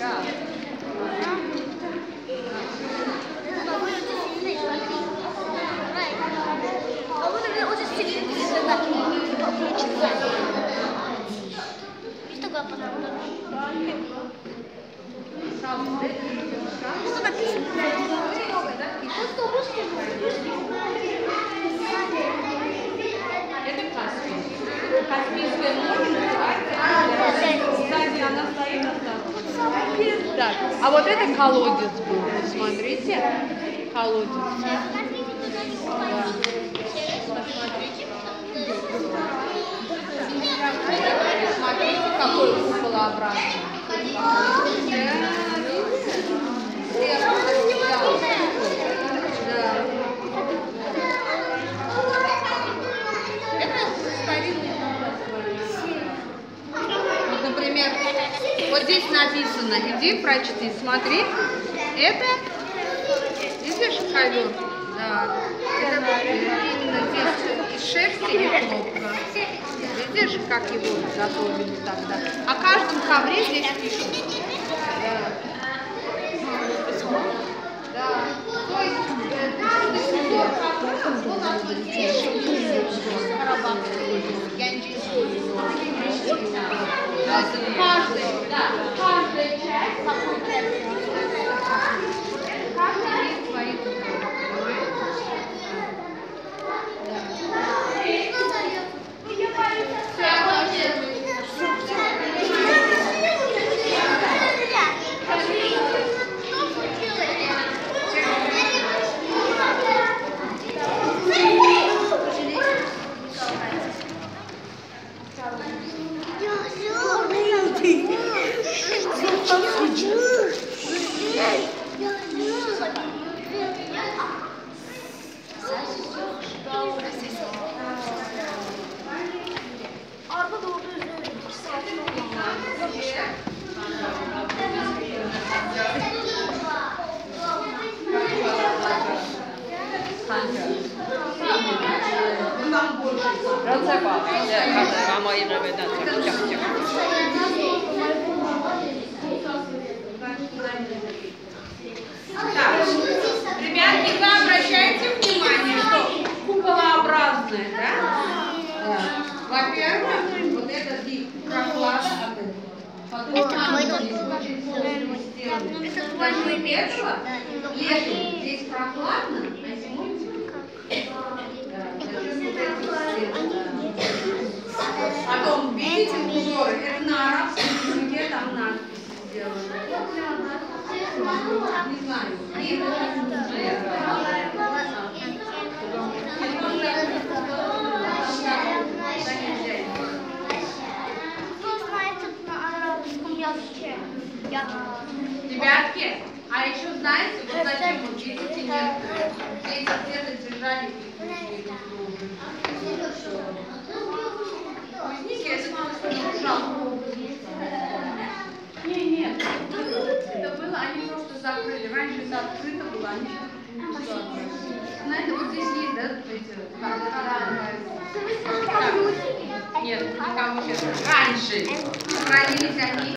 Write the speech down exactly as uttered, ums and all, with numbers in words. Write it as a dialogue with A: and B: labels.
A: Да.
B: А вот это очень сильно. Что такое потом? Что написано?
A: Это Каспий. Каспийское море называется. Кстати, она стоит осталась. Так, а вот это колодец был. Смотрите, колодец. Да. Смотрите, какой куполообразный. Вот, например, вот здесь написано, иди прочти, смотри, это, видишь, ковер? Да. Это именно здесь из шерсти и хлопка. Видишь, как его готовили тогда? О каждом ковре здесь пишут. Да. Да. То есть каждый ковер я не чувствую. Каждый, да, каждая часть, каждый есть свои купола, понимаете? Ребятки, вы обращаете внимание, что куполообразное, да? Да. Во-первых, вот это вид прохлада от этого. Потом этого, летом здесь прохладно, а зимой потом, видите, узоры, это на арабском языке, там надпись сделана. Не знаю.
B: Кто знает на арабском языке?
A: Ребятки, а еще знаете, вот такие вот, видите, некоторые, эти где-то держали Узники, это жалко. Не, нет, это было, они просто закрыли. Раньше это открыто было, они сейчас закрыли. Знаете, вот здесь есть, да, эти, как, нет, никому сейчас. Раньше хранились они.